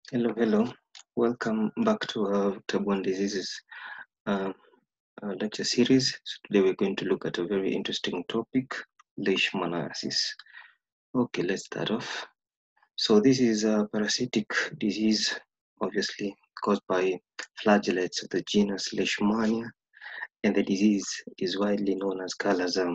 Hello. Welcome back to our Vector-borne diseases uh, lecture series. So today we're going to look at a very interesting topic, leishmaniasis. Okay, let's start off. So this is a parasitic disease, obviously caused by flagellates of the genus Leishmania, and the disease is widely known as Calazam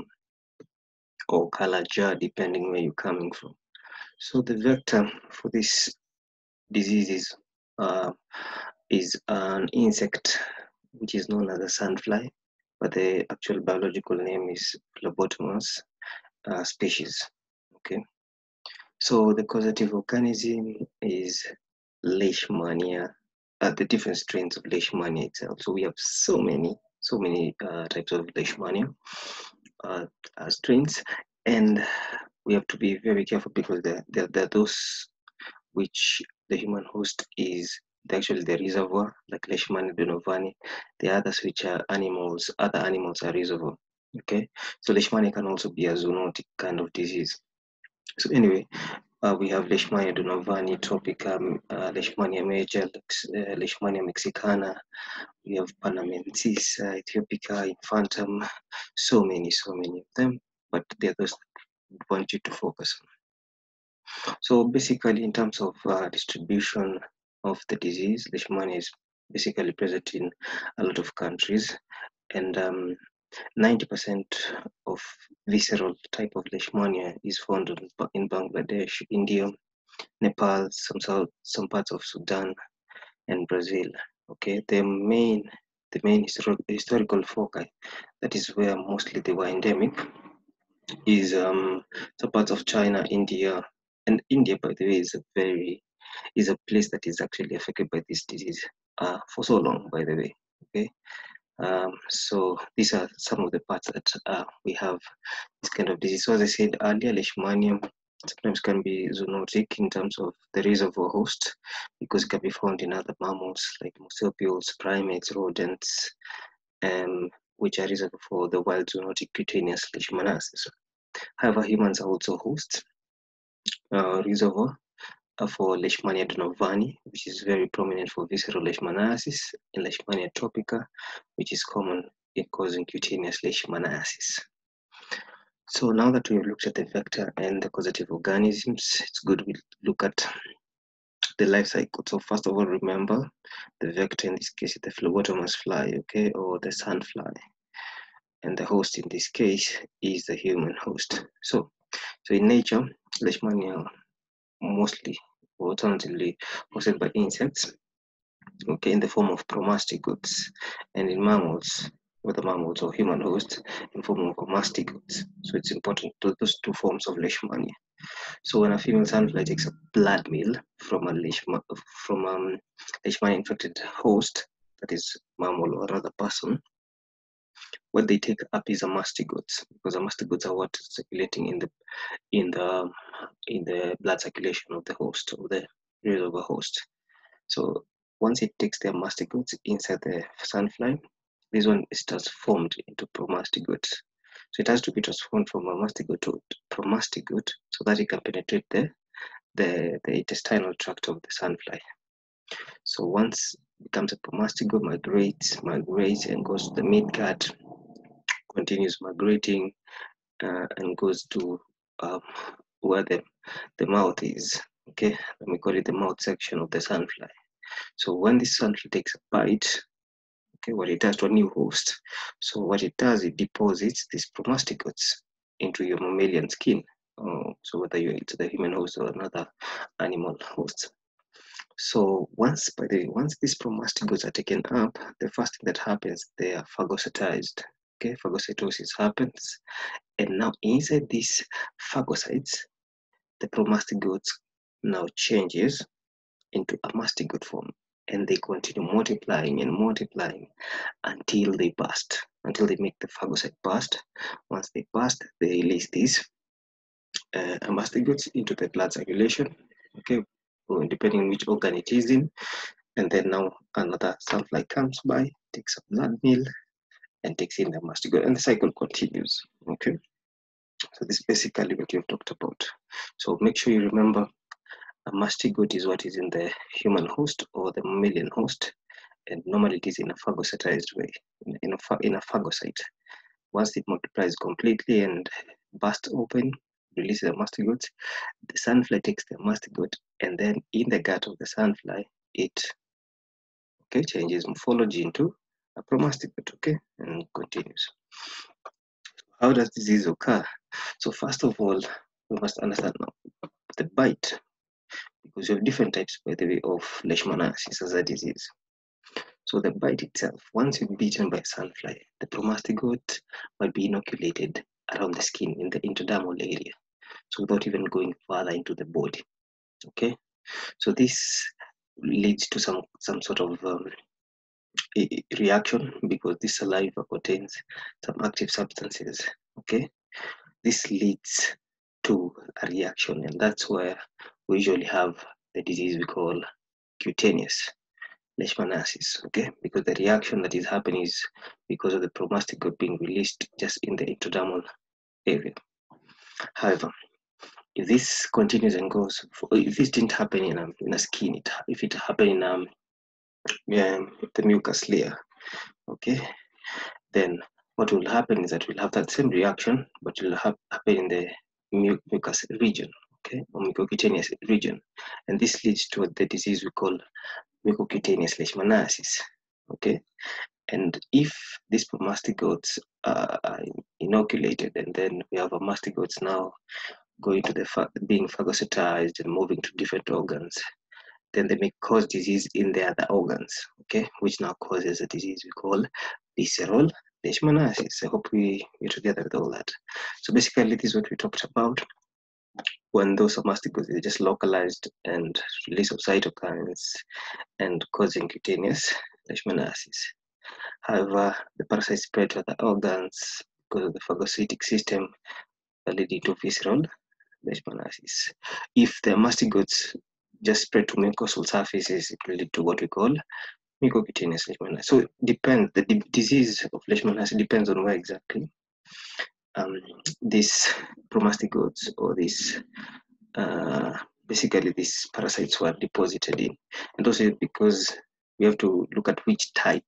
or Calajar, depending where you're coming from. So the vector for this disease uh, is an insect which is known as a sandfly, but the actual biological name is Phlebotomus species. Okay, so the causative organism is Leishmania, the different strains of Leishmania itself. So we have so many types of Leishmania uh, strains, and we have to be very careful because there are those which the human host is actually the reservoir, like Leishmania donovani. The others which are animals, other animals are reservoir. Okay, so Leishmania can also be a zoonotic kind of disease. So anyway, we have Leishmania donovani, tropica, Leishmania major, Leishmania mexicana. We have Panamensis, Ethiopica, infantum. So many of them. But they're those we want you to focus on. So basically, in terms of distribution of the disease, Leishmania is basically present in a lot of countries, and 90% of visceral type of Leishmania is found in Bangladesh, India, Nepal, some parts of Sudan, and Brazil. Okay, the main historical foci, that is where mostly they were endemic, is some parts of China, India, and India, by the way, is a place that is actually affected by this disease for so long, by the way. Okay, so these are some of the parts that we have this kind of disease. So as I said earlier, Leishmania sometimes can be zoonotic in terms of the reservoir host because it can be found in other mammals like marsupials, primates, rodents, which are reservoir for the wild zoonotic cutaneous leishmaniasis. However, humans are also hosts reservoir for Leishmania donovani, which is very prominent for visceral leishmaniasis, and Leishmania tropica, which is common in causing cutaneous leishmaniasis. So now that we've looked at the vector and the causative organisms, it's good we look at the life cycle. So first of all, remember the vector in this case is the phlebotomous fly, okay, or the sandfly, and the host in this case is the human host. So in nature, Leishmania mostly or alternatively hosted by insects, okay, in the form of promastigotes, and in mammals, whether mammals or human hosts, in form of mastigotes. So it's important to those two forms of leishmania. So when a female sandfly takes a blood meal from a leishmania infected host, that is mammal or another person, what they take up is a mastigotes, because the mastigotes are what is circulating in the in the blood circulation of the host, or the reservoir host. So once it takes their mastigotes inside the sandfly, this one is transformed into promastigotes. So it has to be transformed from a mastigote to promastigote so that it can penetrate the intestinal tract of the sandfly. So once it becomes a promastigote, migrates and goes to the midgut, continues migrating and goes to where the mouth is. Okay, let me call it the mouth section of the sandfly. So when this sandfly takes a bite, okay, what it does to a new host, so what it does, it deposits these promastigotes into your mammalian skin. So whether it's the human host or another animal host. So once these promastigotes are taken up, the first thing that happens, they are phagocytized. Okay, phagocytosis happens, and now inside these phagocytes, the promastigotes now changes into a mastigote form, and they continue multiplying and multiplying until they burst, until they make the phagocyte burst. Once they burst, they release these mastigotes into the blood circulation, okay, depending on which organ it is in. And then now another sandfly comes by, takes a blood meal, and takes in the mastigote, and the cycle continues, okay. So this is basically what you've talked about. So make sure you remember A mastigote is what is in the human host or the mammalian host, and normally it is in a phagocytized way, in a phagocyte. Once it multiplies completely and bursts open, releases a mastigote, the sandfly takes the mastigote, and then in the gut of the sandfly, it changes morphology into a promastigote, and continues. How does disease occur? So first of all, we must understand now the bite, because you have different types, by the way, of leishmaniasis as a disease. So the bite itself, once you're bitten by a sandfly, the promastigote might be inoculated around the skin in the intradermal area, so without even going further into the body. Okay, so this leads to some sort of reaction, because this saliva contains some active substances. Okay, this leads to a reaction, and that's where we usually have the disease we call cutaneous leishmaniasis. Okay, because the reaction that is happening is because of the promastigote being released just in the intradermal area. However, if this continues and goes, if this didn't happen in a skin, if it happened in the mucus layer, okay, then what will happen is that we'll have that same reaction, but it will happen in the mucus region, okay, or mucocutaneous region, and this leads to the disease we call mucocutaneous leishmaniasis, okay. And if these mastigotes are inoculated, and then we have a mastigotes now going to the being phagocytized and moving to different organs, then they may cause disease in the other organs, okay, which now causes a disease we call visceral leishmaniasis. I hope we're together with all that. So basically, this is what we talked about. When those mastigotes are just localized and release of cytokines and causing cutaneous leishmaniasis. However, the parasite spread to other organs because of the phagocytic system, leading to visceral leishmaniasis. If the mastigotes just spread to mucosal surfaces, it will lead to what we call mucocutaneous leishmaniasis. So it depends. The disease of leishmaniasis depends on where exactly these promastigotes or these basically these parasites were deposited in, and also because we have to look at which type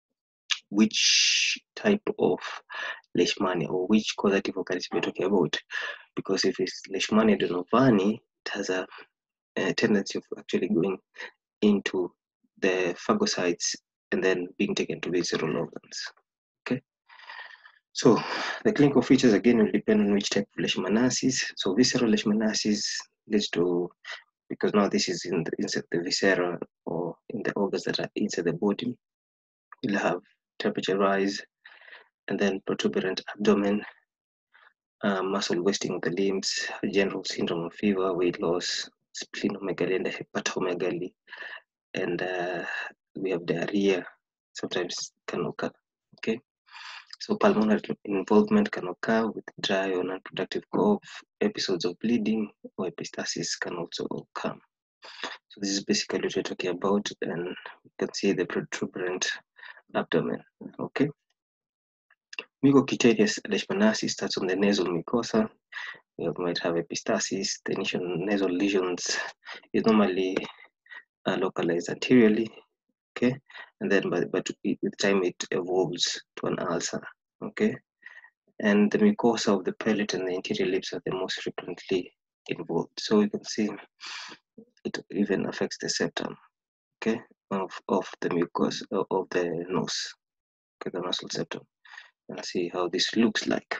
of leishmania or which causative organism we're talking about. Because if it's Leishmania donovani, it has a tendency of actually going into the phagocytes and then being taken to visceral organs. Okay. So the clinical features again will depend on which type of leishmaniasis. So visceral leishmaniasis leads to, because now this is inside the viscera or in the organs that are inside the body, you'll have temperature rise, and then protuberant abdomen, muscle wasting of the limbs, general syndrome of fever, weight loss, splenomegaly and hepatomegaly, and we have diarrhea, sometimes can occur. Okay, so pulmonary involvement can occur with dry or non-productive cough, episodes of bleeding or epistaxis can also occur. So this is basically what we're talking about, and you can see the protuberant abdomen. Okay. Mucocutaneous leishmaniasis starts on the nasal mucosa. You might have epistaxis. The initial nasal lesions is normally localized anteriorly, okay, and then but with time it evolves to an ulcer, okay, and the mucosa of the palate and the interior lips are the most frequently involved. So you can see it even affects the septum, okay, of the mucosa of the nose, okay, the nasal septum. And see how this looks like.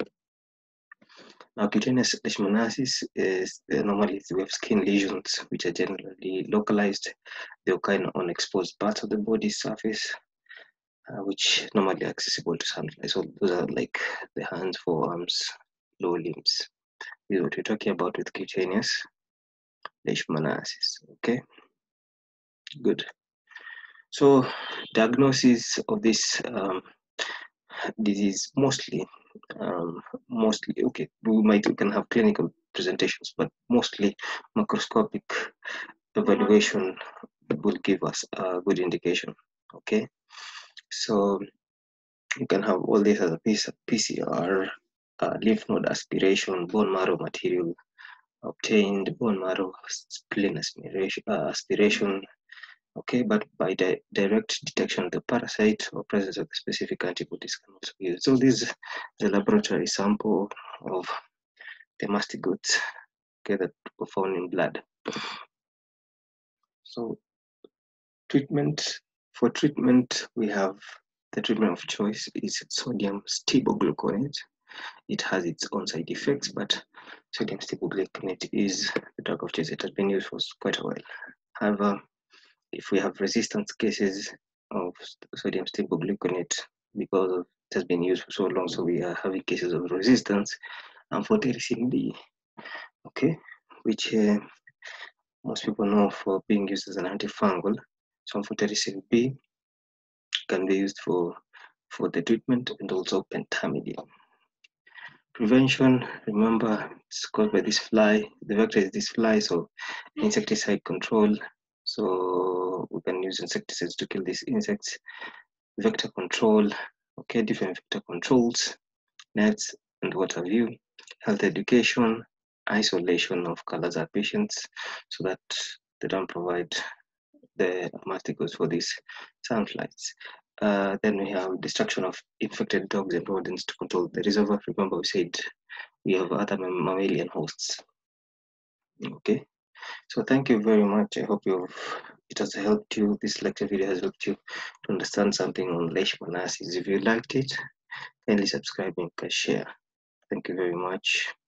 Now, cutaneous leishmaniasis is normally we have skin lesions which are generally localized. They occur on exposed parts of the body surface, which normally are accessible to sunlight. So those are like the hands, forearms, lower limbs. This is what we're talking about with cutaneous leishmaniasis. Okay, good. So diagnosis of this disease mostly okay, we can have clinical presentations, but mostly macroscopic evaluation will give us a good indication. Okay, so you can have all this as a PCR, lymph node aspiration, bone marrow material obtained bone marrow spleen aspiration, okay, but by direct detection of the parasite or presence of the specific antibodies can also be used. So this is the laboratory sample of the mastigotes, okay, that were found in blood. So for treatment, we have the treatment of choice is sodium stibogluconate. It has its own side effects, but sodium stibogluconate is the drug of choice. It has been used for quite a while. However, if we have resistance cases of sodium stibogluconate because it has been used for so long, so we are having cases of resistance, amphotericin B, okay, which most people know for being used as an antifungal. So amphotericin B can be used for the treatment, and also pentamidine. Prevention, remember, it's caused by this fly. The vector is this fly, so insecticide control. So we can use insecticides to kill these insects. Vector control, okay, different vector controls, nets, and what have you. Health education, isolation of Kala-Azar patients so that they don't provide the masticos for these sandflies. Then we have destruction of infected dogs and rodents to control the reservoir. Remember, we said we have other mammalian hosts. Okay, so thank you very much. I hope it has helped you. This lecture video has helped you to understand something on leishmaniasis. If you liked it, kindly subscribe and share. Thank you very much.